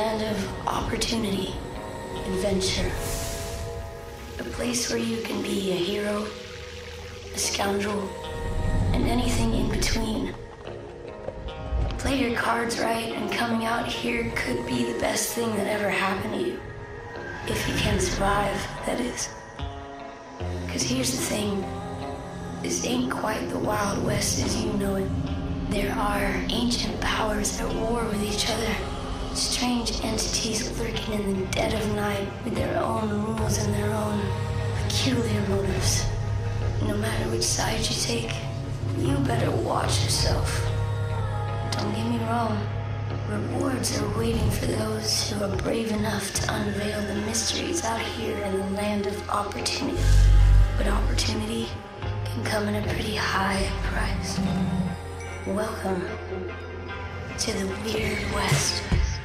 land of opportunity, adventure. A place where you can be a hero, a scoundrel, and anything in between. Play your cards right, and coming out here could be the best thing that ever happened to you. If you can survive, that is. Because here's the thing. This ain't quite the Wild West as you know it. There are ancient powers at war with each other. Strange entities lurking in the dead of night with their own rules and their own peculiar motives. No matter which side you take, you better watch yourself. Don't get me wrong. Rewards are waiting for those who are brave enough to unveil the mysteries out here in the land of opportunity. But opportunity can come at a pretty high price. Welcome to the Weird West.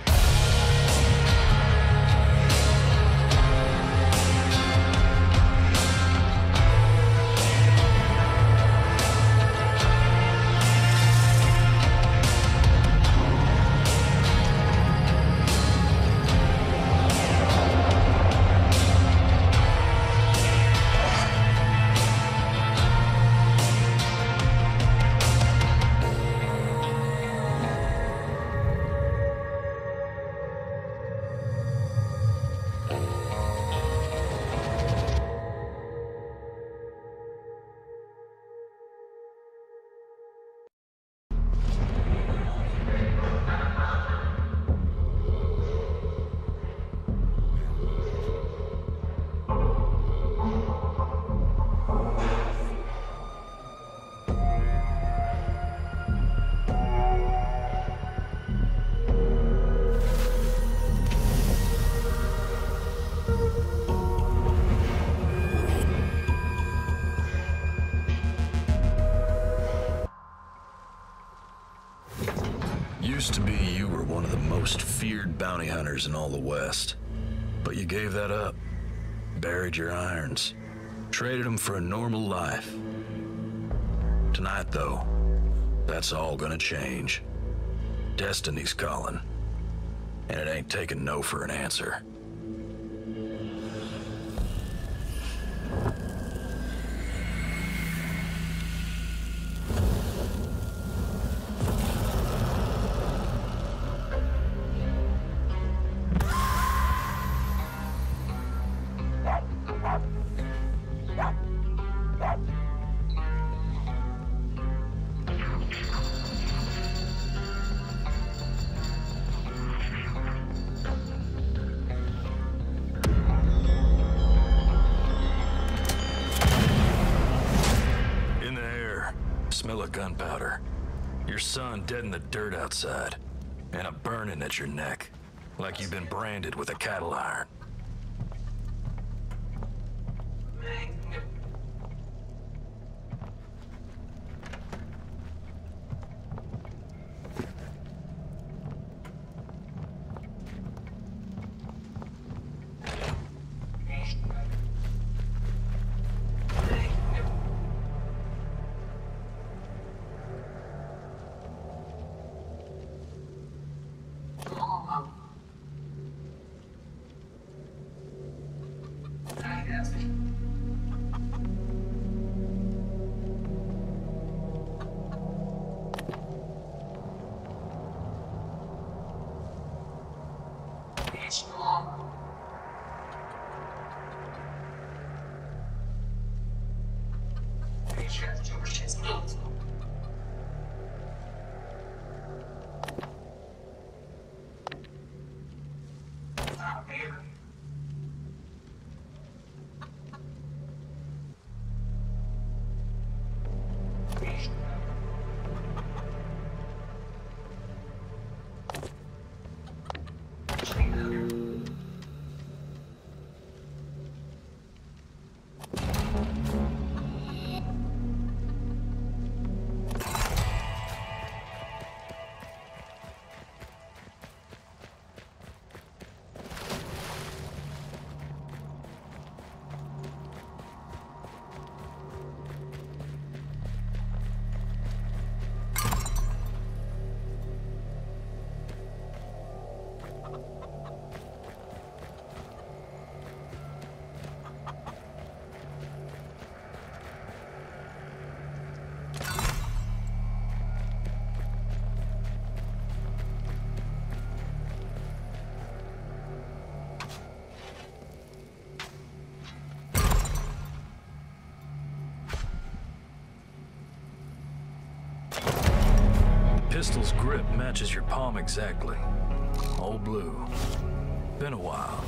Used to be you were one of the most feared bounty hunters in all the West. But you gave that up. Buried your irons. Traded them for a normal life. Tonight, though, that's all gonna change. Destiny's calling. And it ain't taking no for an answer. Smell of gunpowder. Your son dead in the dirt outside. And a burning at your neck. Like you've been branded with a cattle iron. pistol's grip matches your palm exactly. Old Blue. Been a while.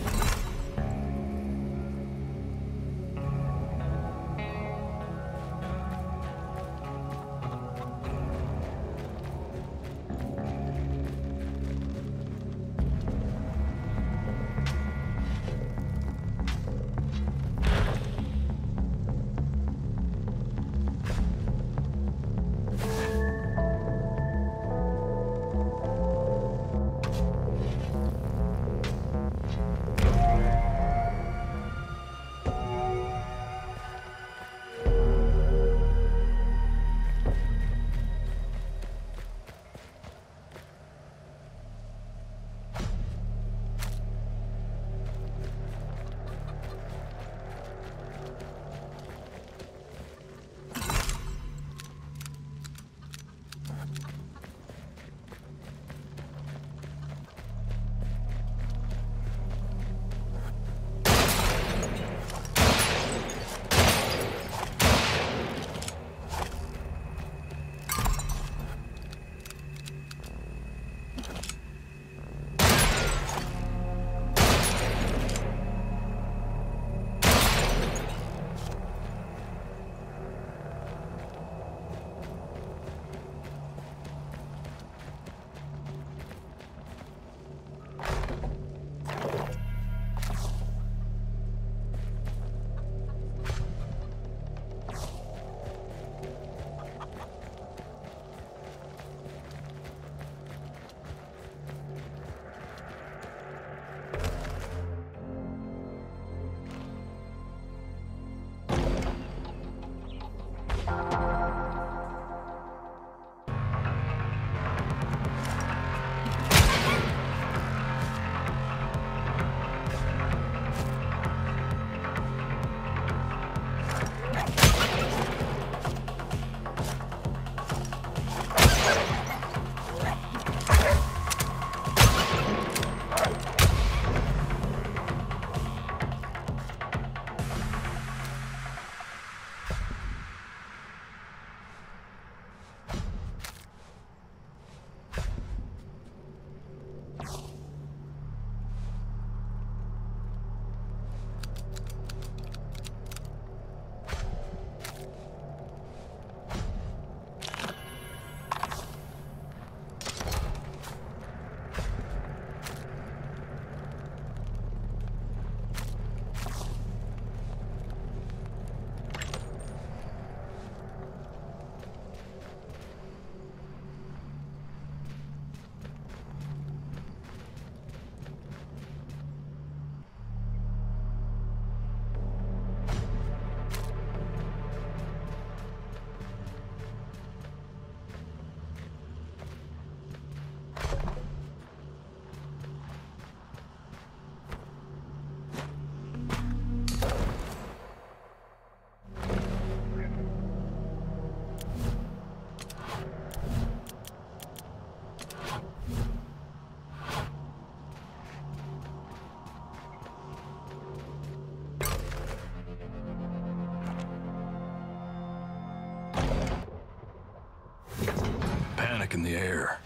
In the air.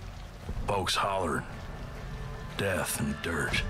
Folks hollering. Death and dirt.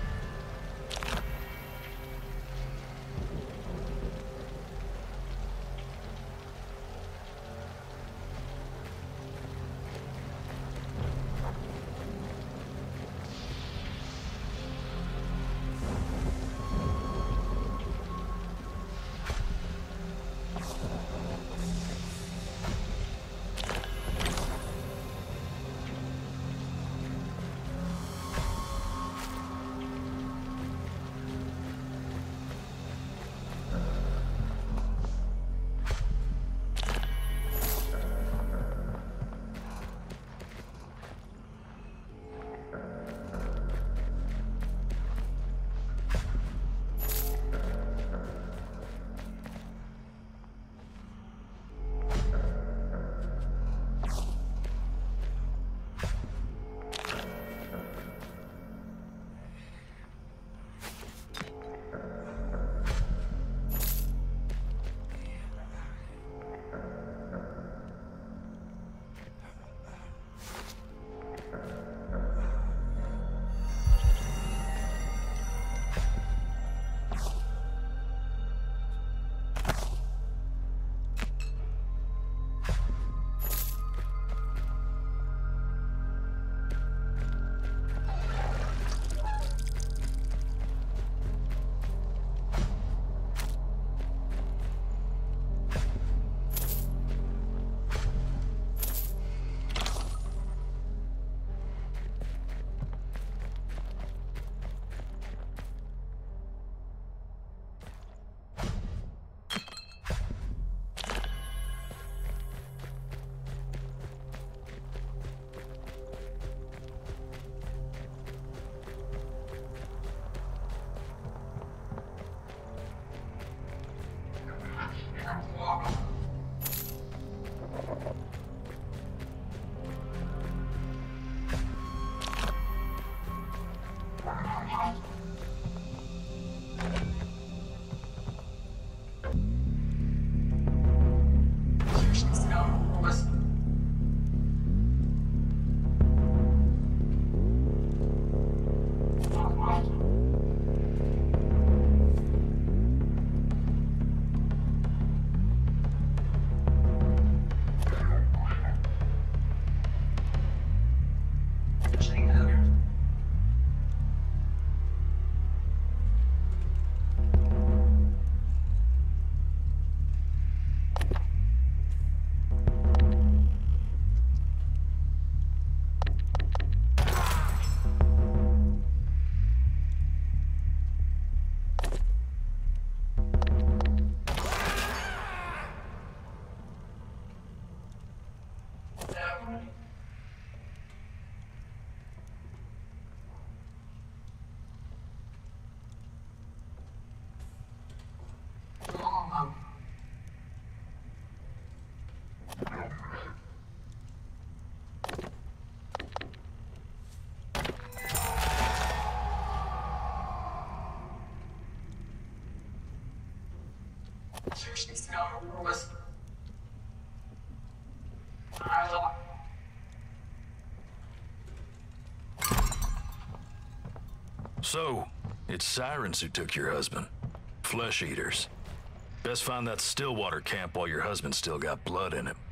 So, it's sirens who took your husband. Flesh eaters. Best find that Stillwater camp while your husband still got blood in him.